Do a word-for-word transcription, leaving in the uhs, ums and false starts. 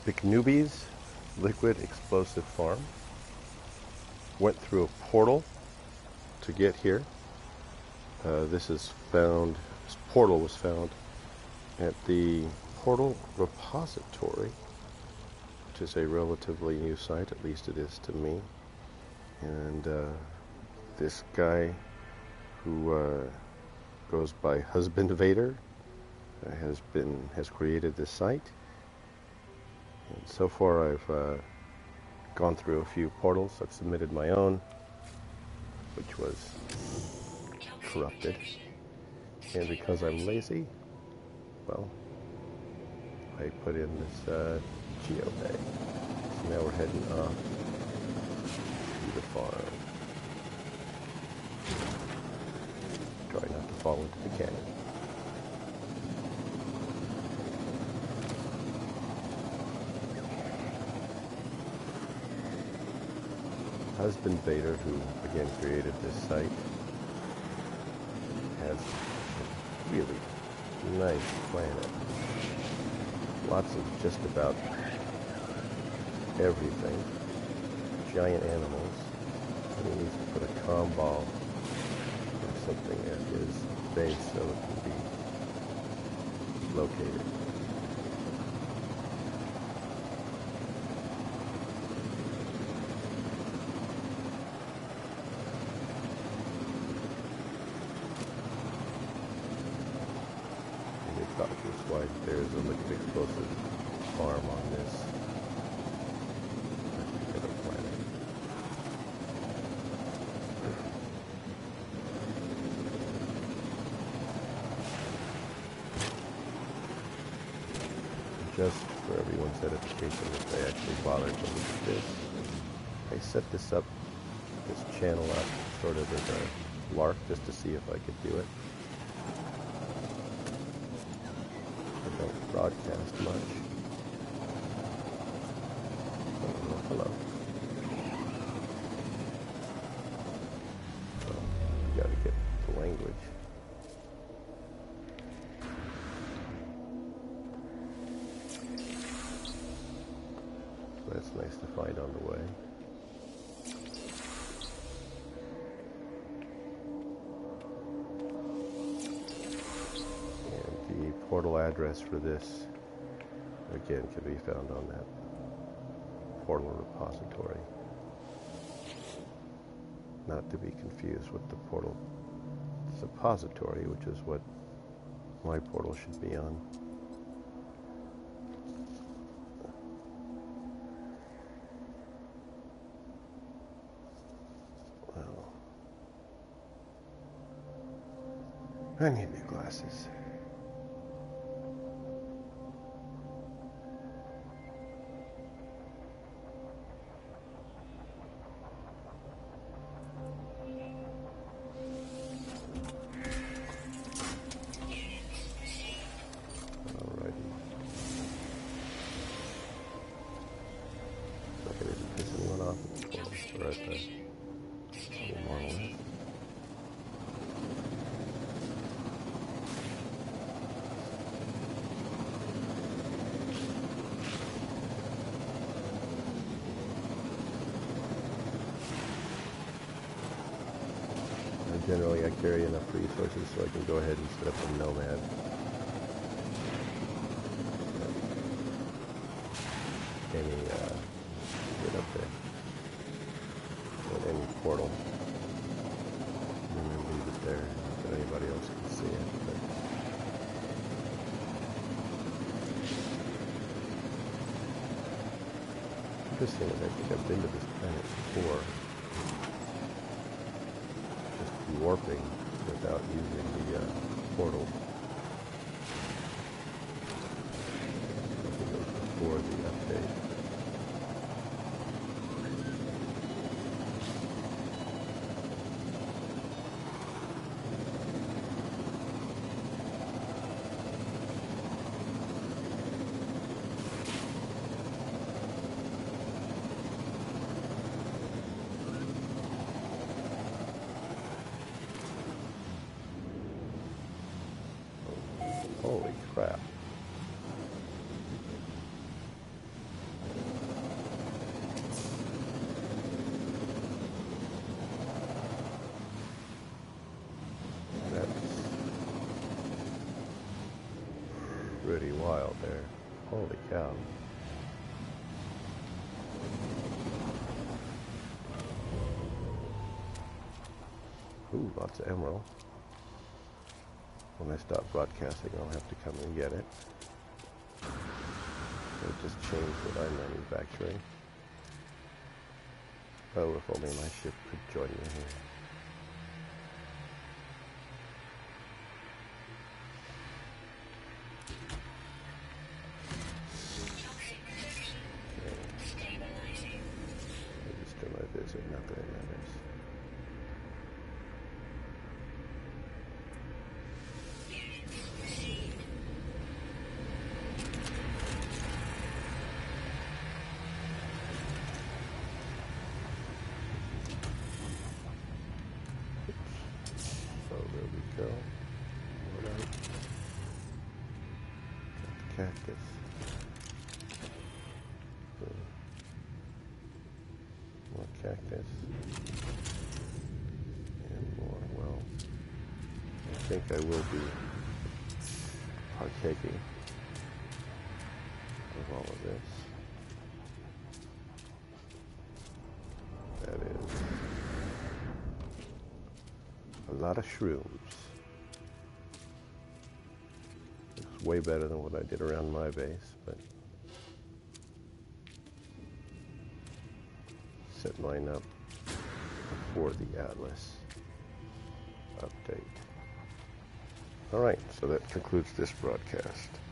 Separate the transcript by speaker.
Speaker 1: Biknubi's Liquid Explosive Farm. Went through a portal to get here. Uh, this is found, this portal was found at the Portal Repository, which is a relatively new site, at least it is to me. And uh, this guy who uh, goes by Husband Vader uh, has been has created this site. And so far I've uh, gone through a few portals. I've submitted my own, which was corrupted. And because I'm lazy, well, I put in this uh, geobay. So now we're heading off to the farm. Try not to fall into the canyon. Husband Vader, who again created this site, has a really nice planet. Lots of just about everything. Giant animals. And he needs to put a comm ball or something at his base so it can be located. Why there's a liquid explosive farm on this particular planet. Just for everyone's edification, if they actually bother to look at this, I set this up, this channel up, sort of as a lark, just to see if I could do it. Don't broadcast much. Oh, hello. Well, you gotta get the language. So that's nice to find on the way. Portal address for this, again, can be found on that portal repository. Not to be confused with the portal suppository, which is what my portal should be on. Well, I need new glasses. Generally, I carry enough resources so I can go ahead and set up a nomad. Any, uh, get up there. At any portal. And then leave it there so anybody else can see it. But interesting is I think I've been to this planet before. Warping without using the uh, portal. I think it was before the update. Holy crap. Holy cow. Ooh, lots of emerald. When I stop broadcasting, I'll have to come and get it. It just changed what I'm manufacturing. Oh, if only my ship could join me here. Register my visit, not that it matters. So there we go. What else? Got the cactus. More cactus. And more, well, I think I will be partaking of all of this. That is a lot of shrooms. Looks way better than what I did around my base, but set mine up before the Atlas update. All right, so that concludes this broadcast.